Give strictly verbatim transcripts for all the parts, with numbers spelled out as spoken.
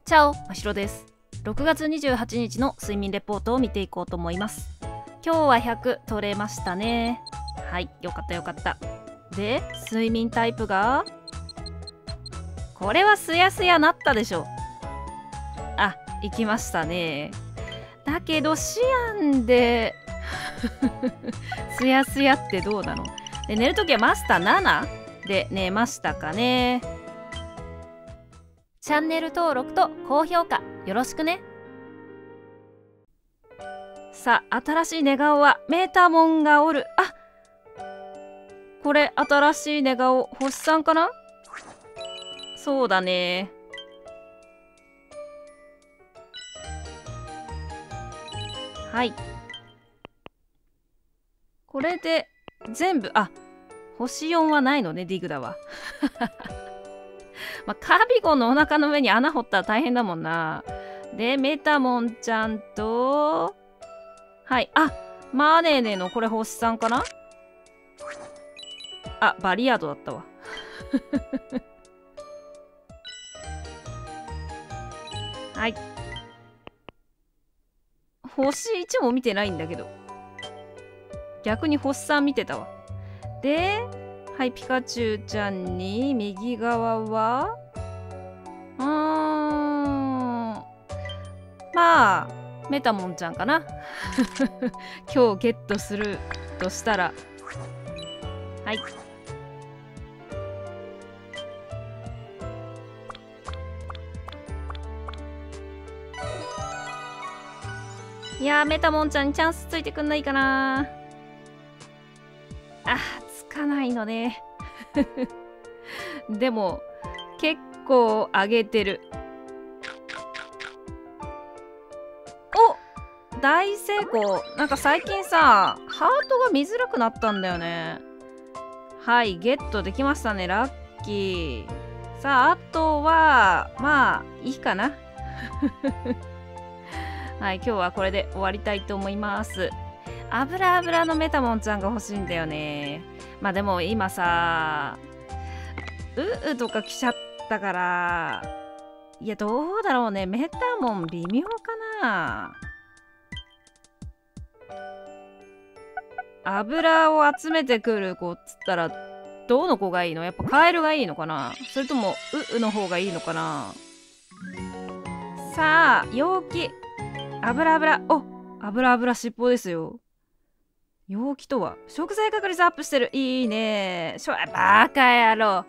チャオ、まひろです。ろくがつにじゅうはちにちの睡眠レポートを見ていこうと思います。今日はひゃく取れましたね。はい、よかったよかった。で、睡眠タイプがこれはすやすやなったでしょ。あ、行きましたね。だけどシアンですやすやってどうなの？で、寝るときはマスターななで寝ましたかね。チャンネル登録と高評価よろしくね。さあ、新しい寝顔はメーターモンがおる。あ、これ新しい寝顔星さんかな？そうだね。はい、これで全部、あ、星よんはないのね。ディグダはまあ、カビゴンのお腹の上に穴掘ったら大変だもんな。で、メタモンちゃんと、はい、あ、マーネーネのこれ星さんかな？あ、バリアードだったわはい、星いちも見てないんだけど、逆に星さん見てたわ。で、はい、ピカチュウちゃんに右側はうーん、まあメタモンちゃんかな今日ゲットするとしたら、はい、いやー、メタモンちゃんにチャンスついてくんないかな。あ、つかないのねでも結構上げてる。お、大成功。なんか最近さ、ハートが見づらくなったんだよね。はい、ゲットできましたね。ラッキー。さあ、あとはまあいいかなはい、今日はこれで終わりたいと思います。油油のメタモンちゃんが欲しいんだよね。まあでも今さ、ううとか来ちゃったから、いや、どうだろうね。メタモン微妙かな。油を集めてくる子っつったら、どの子がいいの？やっぱカエルがいいのかな？それともううの方がいいのかな？さあ、陽気。油油。お、油油尻尾ですよ。陽気とは食材確率アップしてる。いいね。しょ、バカ野郎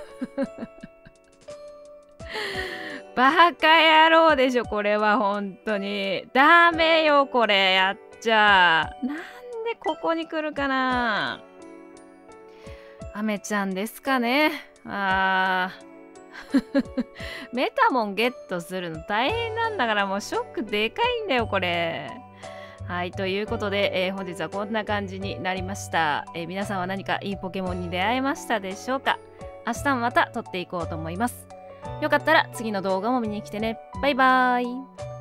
バカ野郎でしょ、これは本当に。ダメよ、これやっちゃ。なんでここに来るかな。アメちゃんですかね。あーメタモンゲットするの大変なんだから、もうショックでかいんだよ、これ。はい、ということで、えー、本日はこんな感じになりました、えー、皆さんは何かいいポケモンに出会えましたでしょうか？明日もまた撮っていこうと思います。よかったら次の動画も見に来てね。バイバーイ。